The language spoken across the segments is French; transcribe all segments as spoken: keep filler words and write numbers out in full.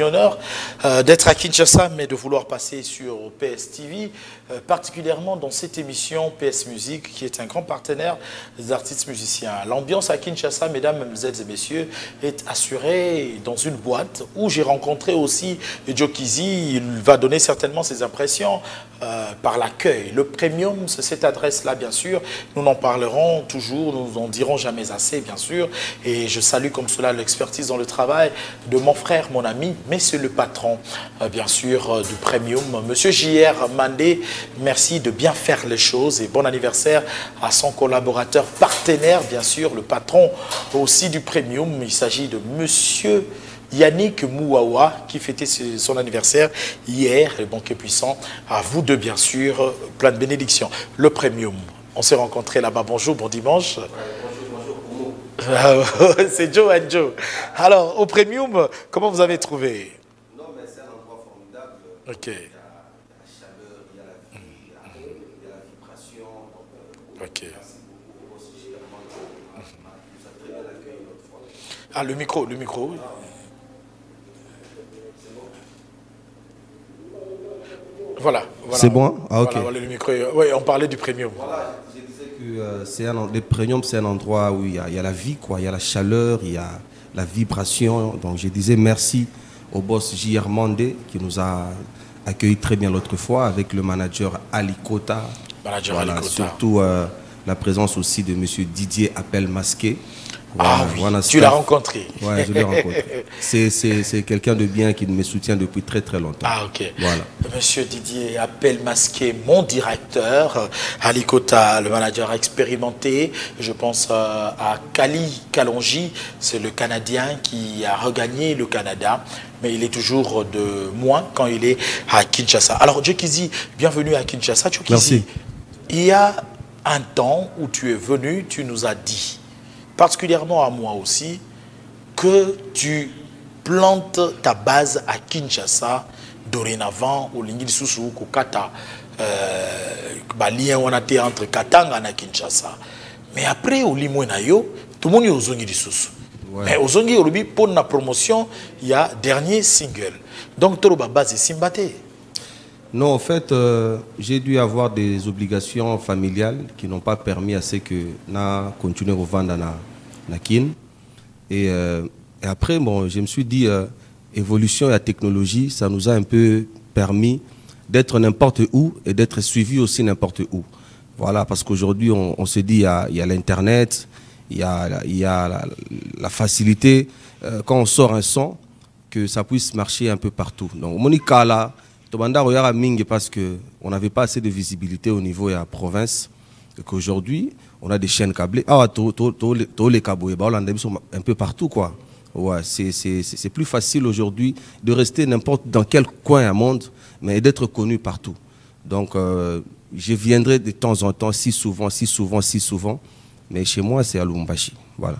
honneur euh, d'être à Kinshasa, mais de vouloir passer sur P S T V, euh, particulièrement dans cette émission P S Musique, qui est un grand partenaire des artistes musiciens. L'ambiance à Kinshasa, mesdames, mesdemoiselles et messieurs, est assurée dans une boîte où j'ai rencontré aussi Joe Kizzy. Il va donner certainement ses impressions euh, par l'accueil. Le premium, c'est cette adresse-là, bien sûr. Nous en parlerons toujours, nous en dirons jamais assez, bien sûr. Et je salue comme cela l'expertise dans le travail de mon frère, mon ami, mais c'est le patron, euh, bien sûr, euh, du Premium. Monsieur J R Mandé, merci de bien faire les choses et bon anniversaire à son collaborateur partenaire, bien sûr, le patron aussi du Premium. Il s'agit de Monsieur Yannick Mouawa qui fêtait son anniversaire hier, le banquier puissant. À vous deux, bien sûr, plein de bénédictions. Le Premium, on s'est rencontrés là-bas. Bonjour, bon dimanche. C'est Joe and Joe. Alors, au Premium, comment vous avez trouvé? Non, mais c'est un endroit formidable. Ok. Il y a la chaleur, il y a la vie, il y a, il y a la vibration. Donc, ok. Merci beaucoup aussi, Germain. Il nous a très bien accueilli l'autre fois. Ah, le micro, le micro. C'est bon? Voilà. voilà. C'est bon? Ah, ok. Voilà, voilà, le micro. Oui, on parlait du Premium. Voilà, je disais que Euh, c'est un, les premiums, c'est un endroit où il y, a, il y a la vie, quoi. Il y a la chaleur, il y a la vibration. Donc je disais merci au boss J R Mandé qui nous a accueillis très bien l'autre fois avec le manager Ali Kota. Manager Voilà, Ali Kota. surtout euh, la présence aussi de monsieur Didier Appel Masqué. Ah Voilà, oui, voilà, tu l'as staff. rencontré. Ouais, je l'ai rencontré. C'est, c'est, c'est quelqu'un de bien qui me soutient depuis très très longtemps. Ah, ok. Voilà. Monsieur Didier Appel Masqué, mon directeur, Ali Kota, le manager expérimenté. Je pense euh, à Kali Kalonji, c'est le Canadien qui a regagné le Canada, mais il est toujours de moins quand il est à Kinshasa. Alors, Joe Kizzy, bienvenue à Kinshasa. Joe Kizzy, Merci. il y a un temps où tu es venu, tu nous as dit, particulièrement à moi aussi, que tu plantes ta base à Kinshasa dorénavant au Lingui Susu Kokata balien on a été entre Katanga et Kinshasa. Mais après au Limonayo, tout le monde est aux Zongi Susu. Mais aux Zongi Orobi pour la promotion, il y a dernier single. Donc tout le base est Simbaté. Non, en fait, euh, j'ai dû avoir des obligations familiales qui n'ont pas permis à ce que na continuer au vendre na na kin. Et, euh, et après, bon, je me suis dit, euh, évolution et la technologie, ça nous a un peu permis d'être n'importe où et d'être suivi aussi n'importe où. Voilà, parce qu'aujourd'hui, on, on se dit, il y a, il y a l'Internet, il y a, il y a la, la facilité, euh, quand on sort un son, que ça puisse marcher un peu partout. Donc, Monica, là, parce qu'on n'avait pas assez de visibilité au niveau de la province et qu'aujourd'hui on a des chaînes câblées. Ah, tous les câbles sont un peu partout, quoi. Ouais, c'est plus facile aujourd'hui de rester n'importe dans quel coin du monde, mais d'être connu partout. Donc euh, je viendrai de temps en temps, si souvent, si souvent, si souvent, mais chez moi c'est à Lubumbashi. Voilà.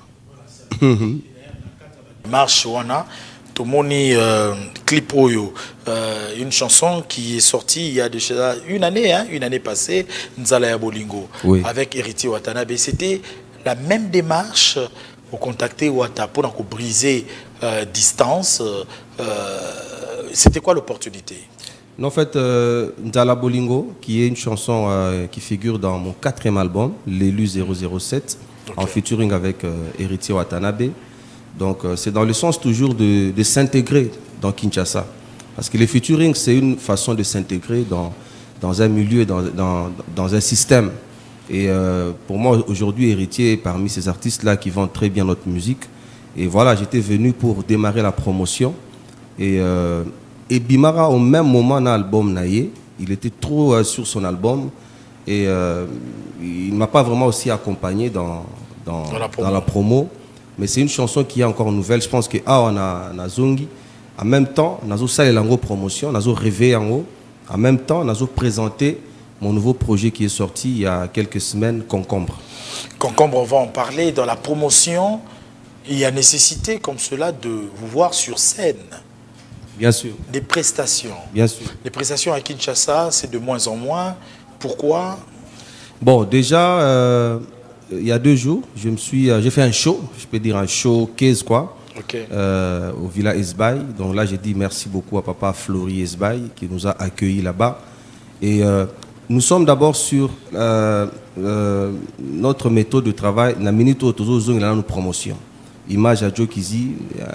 Marche Wana. Tomoni euh, clip Oyo, euh, une chanson qui est sortie il y a déjà une année, hein, une année passée, Nzala Bolingo, oui. Avec Héritier Watanabe. C'était la même démarche pour contacter Wata, pour briser euh, distance. Euh, C'était quoi l'opportunité? En fait, euh, Nzala Bolingo, qui est une chanson euh, qui figure dans mon quatrième album, L'élu zéro zéro sept, okay. En featuring avec euh, Héritier Watanabe. Donc euh, c'est dans le sens toujours de, de s'intégrer dans Kinshasa. Parce que le featuring, c'est une façon de s'intégrer dans, dans un milieu, dans, dans, dans un système. Et euh, pour moi, aujourd'hui, Héritier est parmi ces artistes-là qui vendent très bien notre musique. Et voilà, j'étais venu pour démarrer la promotion. Et, euh, et Bimara, au même moment, dans l'album Naye, il était trop euh, sur son album. Et euh, il ne m'a pas vraiment aussi accompagné dans, dans, dans, la, promo. dans la promo. Mais c'est une chanson qui est encore nouvelle. Je pense que ah, on a, on a Zongi. En même temps, on a aussi la promotion, on a rêvé en haut. En même temps, on a présenté mon nouveau projet qui est sorti il y a quelques semaines, Concombre. Concombre, on va en parler. Dans la promotion, il y a nécessité comme cela de vous voir sur scène. Bien sûr. Des prestations. Bien sûr. Les prestations à Kinshasa, c'est de moins en moins. Pourquoi? Bon, déjà... Euh, il y a deux jours, je me suis, j'ai fait un show, je peux dire un showcase quoi, okay. euh, au Villa Esbaï. Donc là, j'ai dit merci beaucoup à papa Flori Esbaï qui nous a accueillis là-bas. Et euh, nous sommes d'abord sur euh, euh, notre méthode de travail, la minute où nous avons une promotion. Image à Joe Kizi,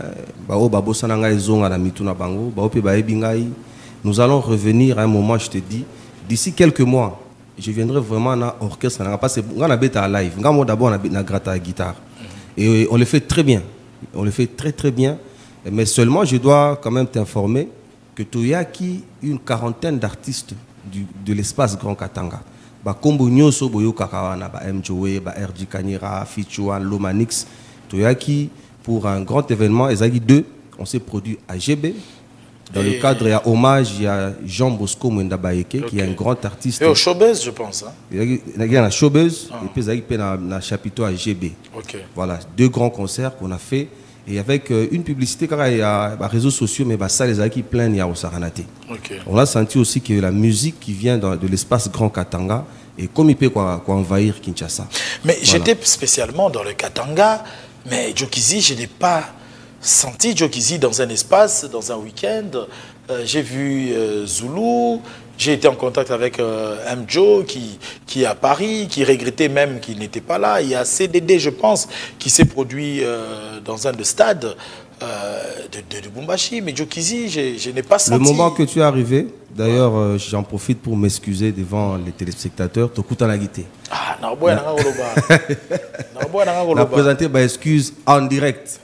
nous allons revenir à un moment, je te dis, d'ici quelques mois, je viendrai vraiment à l'orchestre. On a un live, on a d'abord une gratte à guitare. Et on le fait très bien. On le fait très très bien. Mais seulement, je dois quand même t'informer que tu as qui une quarantaine d'artistes de l'espace Grand Katanga. Kombo Nyoso, Boyo Kakawana, M J O E, R J Kanyera, Fichuan, Lomanix. Tu as qui, pour un grand événement, ils ont deux, on s'est produit à G B. Dans et le cadre, il y a hommage, il y a Jean Bosco Mwendabaeke, okay. qui est un grand artiste. Et au Showbuzz, je pense. Hein? Il y a un Showbuzz, ah. et puis il y a un chapiteau à G B. Okay. Voilà, deux grands concerts qu'on a fait. Et avec euh, une publicité, car il y a des réseaux sociaux, mais bah, ça, les a qui plein, il y a au Saranate. Okay. On a senti aussi que la musique qui vient dans, de l'espace Grand Katanga, et comme il peut quoi, quoi envahir Kinshasa. Mais voilà. J'étais spécialement dans le Katanga, mais Joe Kizi, je n'ai pas senti Joe Kizi dans un espace, dans un week-end. Euh, j'ai vu euh, Zulu, j'ai été en contact avec euh, M. Joe qui, qui est à Paris, qui regrettait même qu'il n'était pas là. Il y a C D D, je pense, qui s'est produit euh, dans un de stades euh, de, de, de Bumbashi. Mais Joe Kizi, je, je n'ai pas senti... Le moment que tu es arrivé, d'ailleurs, ouais. euh, j'en profite pour m'excuser devant les téléspectateurs, Tokuta Nagité. Ah, Narboy Nangoloba. Narboy Nangoloba. On a présenté ma excuse en direct.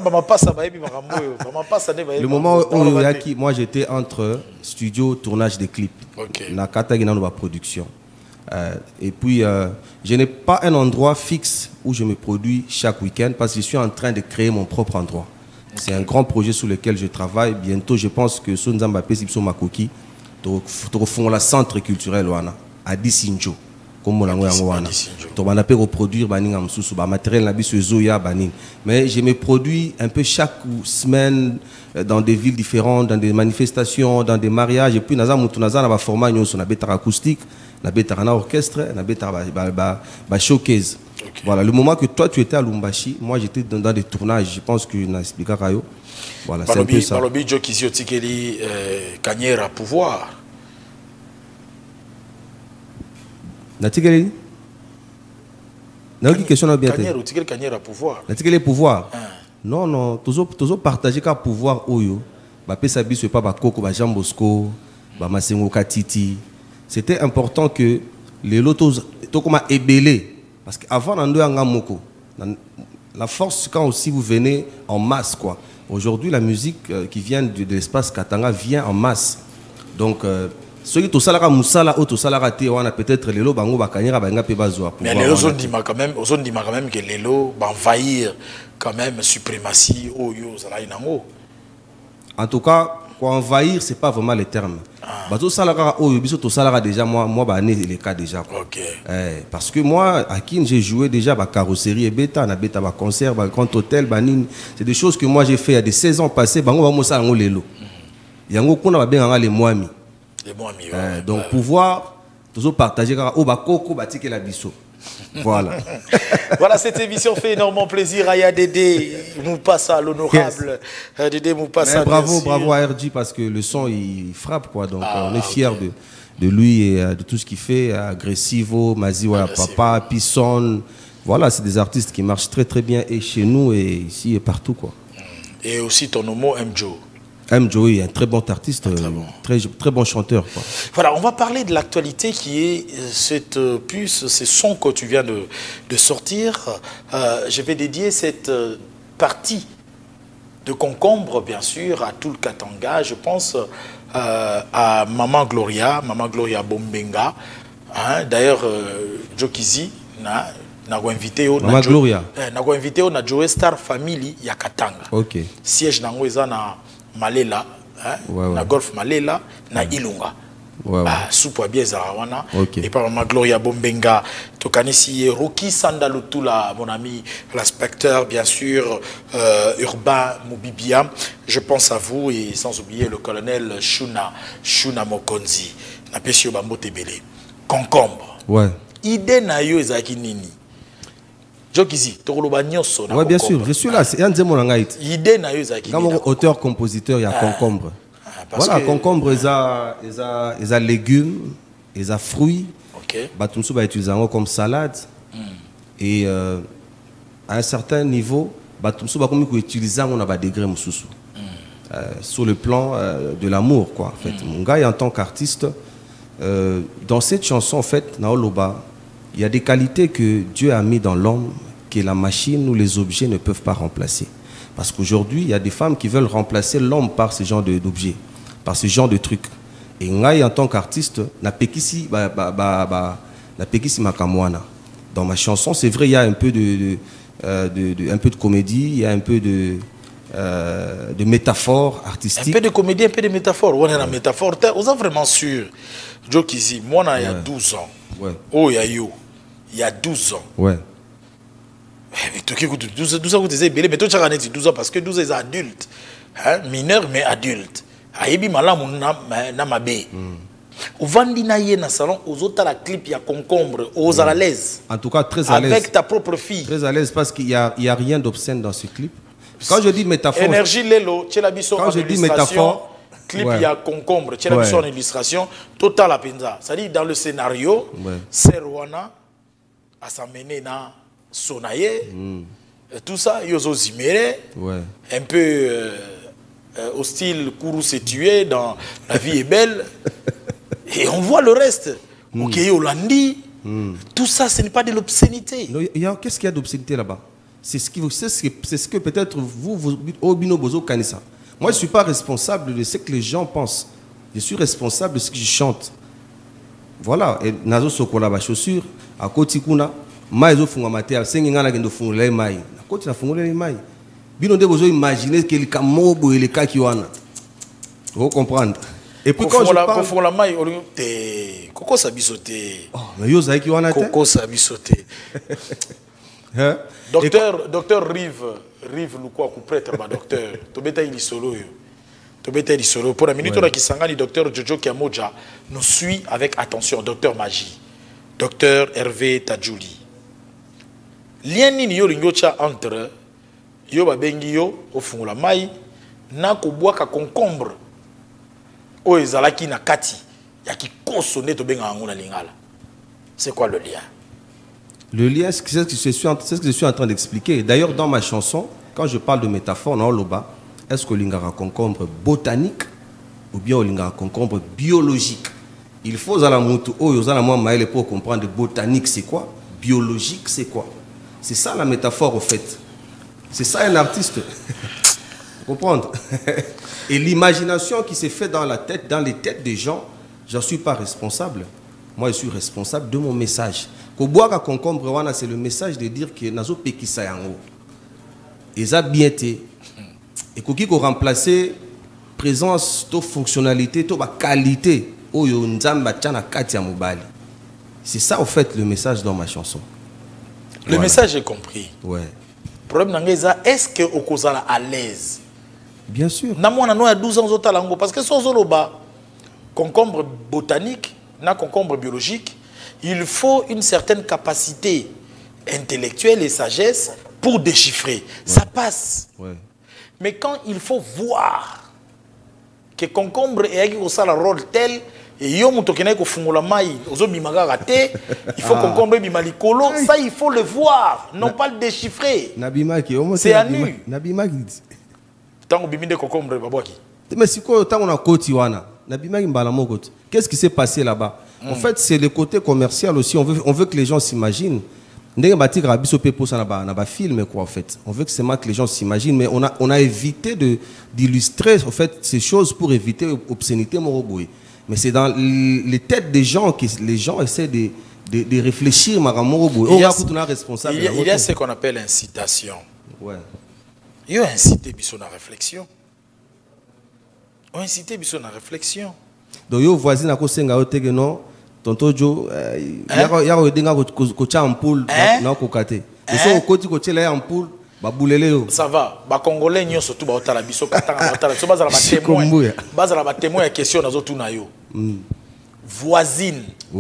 Le moment où moi j'étais entre studio, tournage des clips, okay. Nakata Ginanova production. Euh, et puis euh, je n'ai pas un endroit fixe où je me produis chaque week-end parce que je suis en train de créer mon propre endroit. Okay. C'est un grand projet sur lequel je travaille. Bientôt, je pense que Sonzamba Pesipso Makoki, tu refond la centre culturel à Dissinjo. Comme on a pu reproduire matériel mais je me produis un peu chaque semaine dans des villes différentes, dans des manifestations, dans des mariages. Et puis nous avons un format acoustique, un orchestre, un showcase. Voilà, le moment que toi tu étais à Lumbashi, moi j'étais dans, dans des tournages, je pense que je expliqué à Kayo. Voilà, c'est un peu ça. Balobi Joe Kizi Otikeli Kanyera pouvoir. Natikeli Naoki question na bien té. Kanyera Otikeli Kanyera pouvoir. Natikeli pouvoir. Non non, toujours toujours partager ka pouvoir oyo. Ba pesa biso pas ba koko ba Jean Bosco, ba Masengo Katiti. C'était important que les lotos to comme ébélé parce qu'avant nando yanga moko. La force quand aussi vous venez en masse quoi. Aujourd'hui la musique euh, qui vient de, de l'espace Katanga vient en masse. Donc euh, ceux qui tosalara musala ou tosalara te wana peut-être lelo bango bakanyera banga pe bazwa. Mais les autres disent quand même, aux autres disent quand même que lelo va envahir quand même suprématie oyo zala inango. En tout cas, quoi envahir c'est pas vraiment le terme. Bazo salara oyo biso tosalara déjà moi moi ba né les cas déjà. OK. Eh, parce que moi à Kin j'ai joué déjà ba carrosserie et bêta na bêta ba concert ba grand hôtel ba nini, c'est des choses que moi j'ai fait il y a des seize ans passés bango ba mosala ngo lelo. Yango kuna ba benga les moami. Euh, donc ouais. Pouvoir toujours partager au bakoko batike la biso. Voilà. Voilà, cette émission fait énormément plaisir. Aya Dédé nous passe à l'honorable. Yes. Dédé nous passe à bravo, bravo à R J parce que le son il frappe quoi. Donc ah, on est fiers okay. de, de lui et de tout ce qu'il fait. Agressivo, Maziwa Papa, Pisson. Voilà, c'est des artistes qui marchent très très bien et chez nous et ici et partout quoi. Et aussi ton nom M. Joe. M. Joe est un très bon artiste, très bon, très, très bon chanteur. Quoi. Voilà, on va parler de l'actualité qui est cette puce, ces sons que tu viens de, de sortir. Euh, je vais dédier cette partie de concombre, bien sûr, à tout le Katanga. Je pense euh, à Maman Gloria, Maman Gloria Bombenga. Hein, D'ailleurs, euh, Joe Kizi, na, na invité au Maman Gloria. Na invité au na Joe Star Family ya Katanga. Ok. Siège nango eza na Malela, hein, ouais, ouais. na Golf Malela, na ouais. Ilunga. Ouais, ouais. Ah, soupe bien zarawana. Okay. Et par ma Gloria Bombenga, Tokanisi, Rocky Sandalutula, mon ami, l'inspecteur, bien sûr, euh, Urbain Moubibia. Je pense à vous et sans oublier le colonel Shuna, Shuna Mokonzi, Napesio Bambo Tebele. Concombre. Ouais. Idée na yo ezaki nini? Jokizi, Tokoloba Nyoso. Oui, bien sûr, je suis là. C'est un de mon langaït. Idée na yozaki. Comme auteur-compositeur, il y a concombre. Voilà, concombre, ils ont légumes, ils ont fruits. Batumsu va utiliser comme salade. Et euh, à un certain niveau, Batumsu va utiliser on a des degrés mususu. Sur le plan euh, de l'amour, quoi. En fait, mon gars, en tant qu'artiste, euh, dans cette chanson, en fait, Naoloba, il y a des qualités que Dieu a mis dans l'homme que la machine ou les objets ne peuvent pas remplacer. Parce qu'aujourd'hui, il y a des femmes qui veulent remplacer l'homme par ce genre d'objets, par ce genre de trucs. Et moi, en tant qu'artiste, na pekisi ba ba ba ba na pekisi makamwana. Dans ma chanson, c'est vrai, il y a un peu de, de, euh, de, de un peu de comédie, il y a un peu de euh, de métaphore artistique. Un peu de comédie, un peu de métaphore. On est dans métaphore. Vous êtes vraiment sûr, Joe Kizi, moi, il y a douze ans. Ouais. Oh, il y a eu. Il y a douze ans. Ouais. Mais tu écoutes, douze ans, vous disais, mais toi, tu as dit douze ans parce que douze ans, c'est adulte. Hein? Mineur, mais adulte. Aïbi malam na mabé. Au Vandina yé na salon, aux autres la clip, il y a concombre, aux à l'aise. En tout cas, très à l'aise. Avec ta propre fille. Très à l'aise parce qu'il n'y a, a rien d'obscène dans ce clip. Quand je dis métaphore. Énergie Lelo, tu as la quand je dis métaphore. Clip, il ouais. y a concombre, tu as ouais. en illustration, total à Penza. C'est-à-dire, dans le scénario, ouais. Serwana a s'amener na Sonaye, mm. tout ça, Yozo Zimere, ouais. un peu euh, euh, au style Kourou s'est tué dans La vie est belle. Et on voit le reste. Mm. Ok, Hollandi, mm. tout ça, ce n'est pas de l'obscénité. Qu'est-ce qu'il y a d'obscénité là-bas? C'est ce, ce, ce que peut-être vous, vous, Obino Bozo Kanissa. Moi, je ne suis pas responsable de ce que les gens pensent. Je suis responsable de ce que je chante. Voilà. Et Nazo Sokola ba chaussure, à côté kuna, maizo funga maté, sengi ngana kendo fungula mai. À côté na fungula mai. Bino de bozo imaginer que le kamobo et le kakiwana. Vous comprendre. Et puis quand je parle fungula mai, te koko sabisoté. Oh, mais yo zaki wana te. Koko sabisoté. Hein? Docteur, docteur Rive, Rive Lukwa, prêtre, ma docteur. Tobeta il solo. Tobeta il solo. Pour la minute, on a qui s'engage, docteur Jojo Kiamoja nous suit avec attention. Docteur Magie, docteur Hervé Tadjouli. Lien ni yo ringocha entre yo babengi yo au fond la maille na ko bois ka concombre. O ezalaki na kati ya ki kosone to benga ngona lingala. C'est quoi le lien? Le lien, c'est ce que je suis en, ce que je suis en train d'expliquer. D'ailleurs, dans ma chanson, quand je parle de métaphore, non, Loba, est-ce que l'ingara concombre botanique ou bien l'ingara concombre biologique? Il faut à la moto, oh, aux alamans maël pour comprendre botanique, c'est quoi? Biologique, c'est quoi? C'est ça la métaphore, au fait. C'est ça un artiste. Vous comprenez? Et l'imagination qui s'est faite dans la tête, dans les têtes des gens, j'en suis pas responsable. Moi, je suis responsable de mon message. Koboaka concombre wana, c'est le message de dire que nazo pekisa yango. Eza bien té. Et koki ko remplacer présence, to fonctionnalité, to ba qualité oyo nzamba tchana kati ya mobali. C'est ça au fait le message dans ma chanson. Le voilà. Message est compris. Ouais. Problème nangeza, est-ce que okozala à l'aise? Bien sûr. Na mwana no ya douze ans zota lango parce que so zoloba concombre botanique, na concombre biologique. Il faut une certaine capacité intellectuelle et sagesse pour déchiffrer. Ouais. Ça passe. Ouais. Mais quand il faut voir que concombre et qu'il a un rôle tel, et il faut concombre bimalikolo, ça il faut le voir, non pas le déchiffrer. C'est à nu. Tant que bimide concombre babaki. Mais si quoi tant on a kotiwana, qu'est-ce qui s'est passé là-bas? En fait, c'est le côté commercial aussi. On veut, on veut que les gens s'imaginent. On fait. On veut que c'est moi que les gens s'imaginent, mais on a, on a évité d'illustrer en fait, ces choses pour éviter l'obscénité. Mais c'est dans les têtes des gens que les gens essaient de, de, de réfléchir. Il y a, il y a, il y a ce qu'on appelle incitation. Ouais. Il y a incité sur la réflexion. On a incité sur la réflexion. Donc, yo voisin à côté de non, tonton Joe, il y a des gens qui ont un poule dans le côté. Ils sont au côté de la ampoule, ça va, les Congolais sont surtout dans la biso, ils sont témoins de question dans les voisine.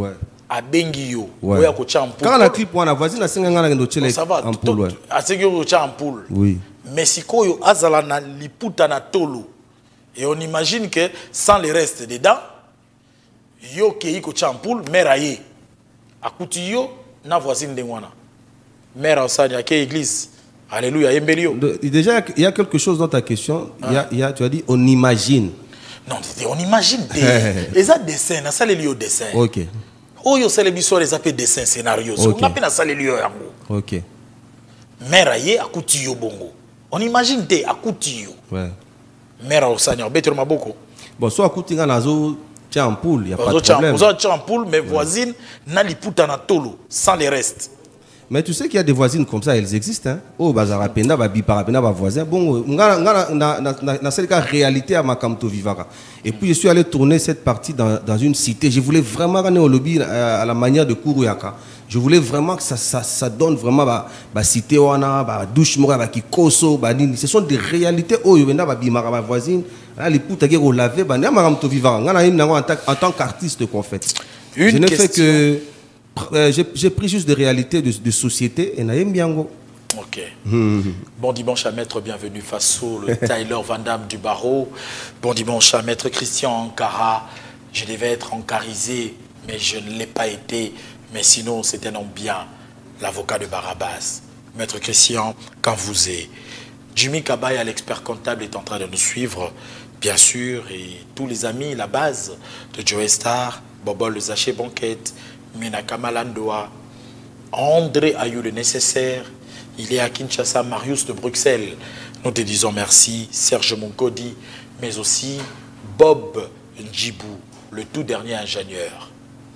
a bengi yo Ouais. oya ko cha ampoule Quand la clip wana voisine a singa ngana ngendo chele ça va ampoule ouais. a singa ko cha ampoule Oui. mais sikoyo azala na liputa na tolo et on imagine que sans le reste dedans yo kei ko cha ampoule mère aye akuti yo na voisine de wana mère osani ke église alléluia yembelio. Déjà il y a quelque chose dans ta question, il y a, il y a tu as dit on imagine. Non, on imagine des ça dessin, na ça les lieux dessin. OK. Oh yo c'est les biso les appels dessin scénario. On appelle na ça les lieux yango. OK. Mère aye akuti yo bongo. On imagine te akuti yo. Ouais. Mère osani obeto maboko. Bon, soit akuti nga nazo tia ampoule, il y a pas de problème. problème. Ozo tia ampoule mais voisine na liputa na tolo sans le reste. Mais tu sais qu'il y a des voisines comme ça, elles existent. Hein? Oh, bazara penda, babi parapenda, ba voisin. Bon, na na na na na cette réalité à Makamto Vivara. Et puis je suis allé tourner cette partie dans, dans une cité. Je voulais vraiment aller au lobby à la manière de Kuruyaka. Je voulais vraiment que ça ça, ça donne vraiment ba ba cité wana, ba douche mora, ba kikoso, ba nini. Ce sont des réalités. Oh, yo benda babi mara ba voisine. Là les pouta qui laver, ba na Makamto Vivara. Ngana ina en tant en tant qu'artiste qu'on fait. Une je ne question. fais que Euh, j'ai pris juste des réalités de, de société et naïm biango. Ok. Bon dimanche à Maître Bienvenu Faso, le Tyler Van Damme du barreau. Bon dimanche à Maître Christian Ankara. Je devais être encarisé, mais je ne l'ai pas été. Mais sinon, c'est un homme bien, l'avocat de Barabas. Maître Christian, quand vous êtes. Jimmy Kabaya, l'expert comptable, est en train de nous suivre, bien sûr. Et tous les amis, la base de Joe Star, Bobol le Zaché Banquette, Menaka Malandoa, André a eu le nécessaire. Il est à Kinshasa, Marius de Bruxelles. Nous te disons merci, Serge Monkodi, mais aussi Bob Njibou, le tout dernier ingénieur.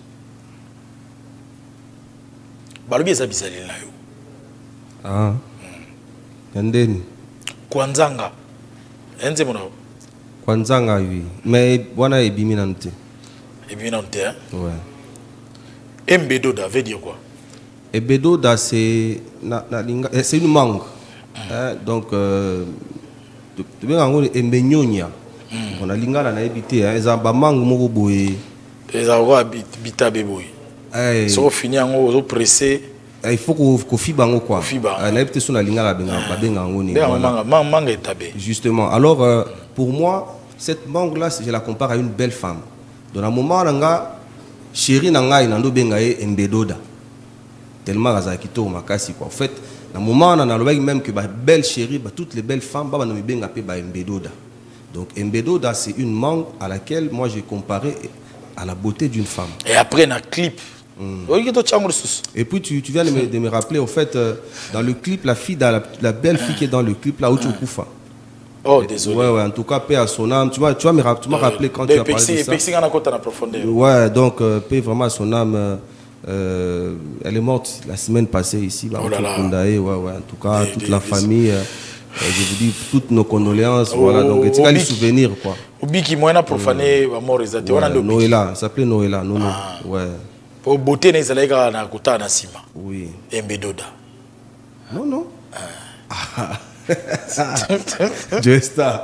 Balobi ezabizali na yo. Ah. Yandeni. Kwanzanga. Enze mona. Kwanzanga oui. Mais wana ebimi nante. Ebimi nante hein? Ouais. Embedoda veut dire quoi? Embedoda c'est c'est une mangue. Hein, donc euh tu veux en gros embenyonya. On a lingala na ebité hein, ezamba mangue moko boye. Ezaba bita beboy. Eh. So fini en zo pressé. Il faut qu'on fibre en quoi. Fibre. Na ebité so na lingala benga benga ngoni. Manga manga etabé. Justement. Alors euh, pour moi cette mangue là je la compare à une belle femme. Dans un moment nga chérie nanga inando bengaye embedoda tellement azakito makasi quoi en fait na moment na nalobaki même que ba belle chérie ba toutes les belles femmes ba na benga pe ba embedoda donc embedoda c'est une mangue à laquelle moi j'ai comparé à la beauté d'une femme et après na clip mm. Et puis tu, tu viens de me, de me rappeler au fait euh, dans le clip la fille la, la belle fille qui est dans le clip là où tu Koufa. Oh, désolé. Ouais, ouais, en tout cas, paix à son âme. Tu vois, tu vois, me tu m'as rappelé quand tu as parlé de ça. Ouais, donc, euh, paix vraiment à son âme. Euh, elle est morte la semaine passée ici. Bah, oh là là. Ouais, ouais, en tout cas, des, toute des, la des, famille. Euh, je vous dis toutes nos condoléances. Oh, voilà, donc, tu as les souvenirs, quoi. Obi qui m'a profané la mort exacte. Noëlla, ça s'appelait Noëlla. Non, non. Ouais. Pour beauté, les allègres na kota na sima. Oui. Embedoda. Non, non. Ah. Joe Star.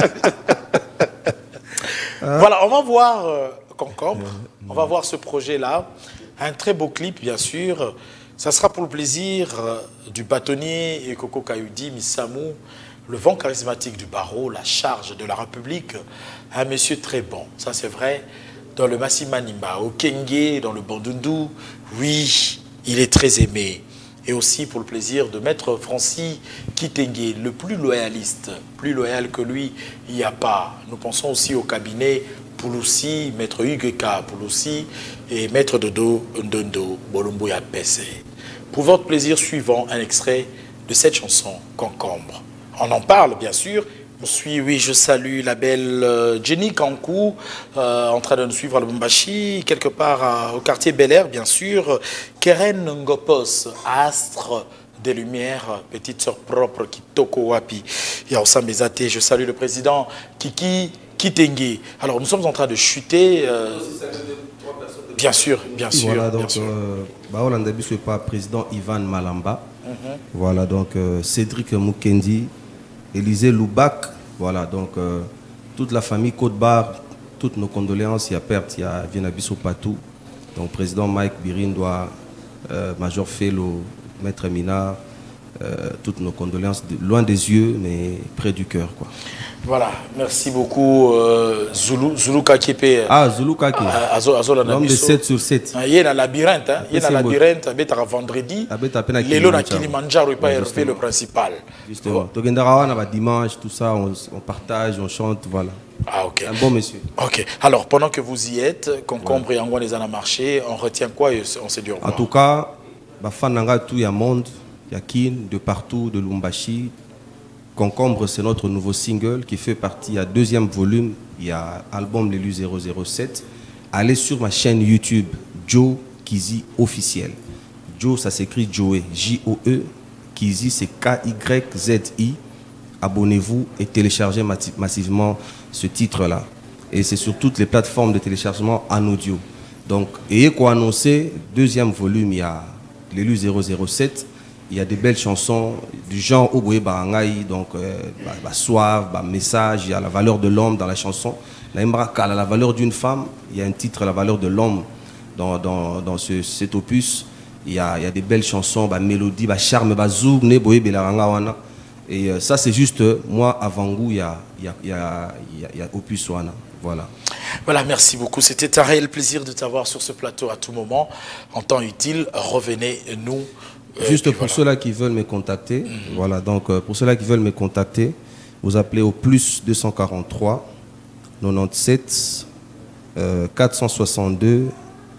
Voilà, on va voir euh, Concombre, on va voir ce projet-là. Un très beau clip, bien sûr. Ça sera pour le plaisir euh, du bâtonnier et Coco Kayoudi, Missamou, le vent charismatique du barreau, la charge de la République. Un monsieur très bon, ça c'est vrai. Dans le Massimanimba, au Kenge, dans le Bandundu, oui, il est très aimé. Et aussi pour le plaisir de Maître Francis Kitenge, le plus loyaliste, plus loyal que lui, il n'y a pas. Nous pensons aussi au cabinet Pouloussi, Maître Hugueka Pouloussi et Maître Dodo Ndondo Bolomboya Pese. Pour votre plaisir, suivant un extrait de cette chanson Concombre. On en parle bien sûr. Je suis, oui, je salue la belle euh, Jenny Kankou, euh, en train de nous suivre à Lubumbashi, quelque part euh, au quartier Bel Air, bien sûr. Keren Ngopos, astre des lumières, petite sœur propre, Kitoko Wapi. Yaosa Mezate, je salue le président Kiki Kitenge. Alors, nous sommes en train de chuter. Euh, bien sûr, bien sûr. Voilà, donc, bien sûr. Euh, bah, on a dit pas président Ivan Malamba. Mm-hmm. Voilà, donc euh, Cédric Mukendi. Élisée Loubac, voilà, donc euh, toute la famille Côte-Barre, toutes nos condoléances, il y a perte, il y a Vienabiso Patou, Donc, président Mike Birin doit, euh, Major Fellow, Maître Mina, euh, toutes nos condoléances, de, loin des yeux, mais près du cœur, quoi. Voilà, merci beaucoup euh, Zulu, Zulu Kakepe. Ah, Zulu Kake. L'homme de sept sur sept. Il y a un labyrinthe, hein. Il y a un labyrinthe, il y a vendredi. Il y a Kilimanjaro, il pas le principal. Justement. Donc, on a dimanche, tout ça, on, on partage, on chante, voilà. Ah, ok. Un bon monsieur. Ok. Alors, pendant que vous y êtes, Concombre et Angouan les a marché, on retient quoi et on s'est dit au revoir. En tout cas, bah, Fananga, tout, il y a monde, il y a Kin, de partout, de Lumbashi. Concombre, c'est notre nouveau single qui fait partie, il y a deuxième volume, il y a album L'élu zéro zéro sept. Allez sur ma chaîne YouTube, Joe Kizi officiel. Joe, ça s'écrit Joe, J O E. Kizi, c'est K Y Z I. Abonnez-vous et téléchargez massivement ce titre-là. Et c'est sur toutes les plateformes de téléchargement en audio. Donc, ayez quoi annoncer, deuxième volume, il y a L'élu zéro zéro sept. Il y a des belles chansons du genre Oboé Barangay, donc euh, bah, bah, soif, bah, message, il y a la valeur de l'homme dans la chanson. La Imbraka, la valeur d'une femme, il y a un titre, la valeur de l'homme dans, dans, dans ce, cet opus. Il y, a, il y a des belles chansons, bah, mélodie, bah, charme, bah, zouk, ne boé belaranga wana. Et euh, ça, c'est juste, euh, moi, avant goût, il y a, il y a, il y a, il y a, il y a opus wana. Voilà. Voilà, merci beaucoup. C'était un réel plaisir de t'avoir sur ce plateau à tout moment. En temps utile, revenez-nous. Juste pour voilà. Ceux-là qui veulent me contacter, mm-hmm. Voilà, donc euh, pour ceux-là qui veulent me contacter, vous appelez au plus deux cent quarante-trois quatre-vingt-dix-sept euh, quatre cent soixante-deux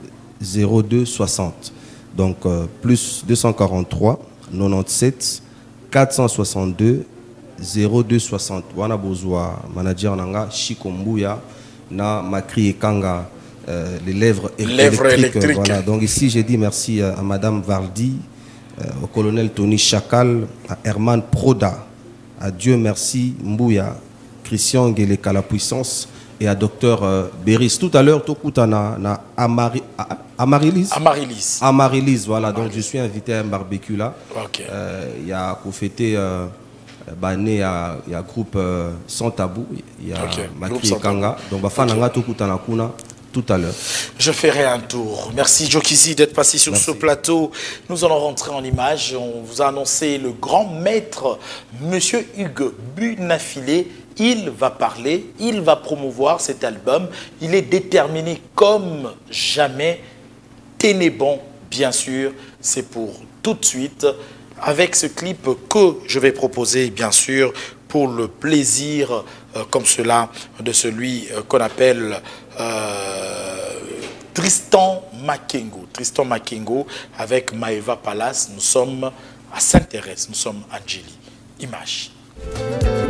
zéro deux soixante. Donc euh, plus deux cent quarante-trois quatre-vingt-dix-sept quatre cent soixante-deux zéro deux soixante. Wana bozwa manager nanga Shikombuya na Makri Ekanga euh, les lèvres, lèvres électriques. électriques. Voilà. Donc ici j'ai dit merci à, à Madame Vardi. Euh, au colonel Tony Chakal, à Herman Proda, à Dieu merci Mbouya, Christian Ngeleka la puissance et à docteur euh, Beris. Tout à l'heure, Tokuta na, na Amari, Amaryllis. Amaryllis. Amaryllis, voilà. Amaryllis. Donc je suis invité à un barbecue là. Il okay. euh, y a qu'au fêter, euh, bah, il y a un groupe euh, Sans Tabou, il y a okay. Makri Kanga. Donc bah, Fananga Tokuta na Kuna. Tout à l'heure. Je ferai un tour. Merci Joe Kizi d'être passé sur Merci. Ce plateau. Nous allons rentrer en image. On vous a annoncé le grand maître, Monsieur Hugues Bunafilé. Il va parler, il va promouvoir cet album. Il est déterminé comme jamais. Tenez bon, bien sûr. C'est pour tout de suite. Avec ce clip que je vais proposer, bien sûr, pour le plaisir euh, comme cela de celui euh, qu'on appelle euh, Tristan Makengo. Tristan Makengo avec Maeva Palace. Nous sommes à Sainte-Thérèse, nous sommes à Angélie. Image.